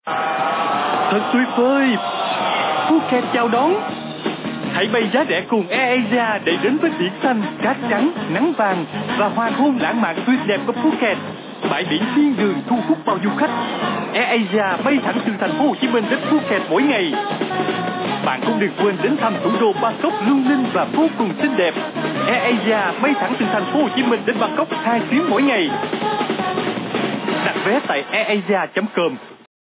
Thật tuyệt vời. Phuket chào đón. Hãy bay giá rẻ cùng AirAsia để đến với biển xanh, cát trắng, nắng vàng và hoàng hôn lãng mạn tuyệt đẹp của Phuket. Bãi biển thiên đường thu hút bao du khách. AirAsia bay thẳng từ thành phố Hồ Chí Minh đến Phuket mỗi ngày. Bạn cũng đừng quên đến thăm thủ đô Bangkok lung linh và vô cùng xinh đẹp. AirAsia bay thẳng từ thành phố Hồ Chí Minh đến Bangkok 2 chuyến mỗi ngày. Đặt vé tại airasia.com.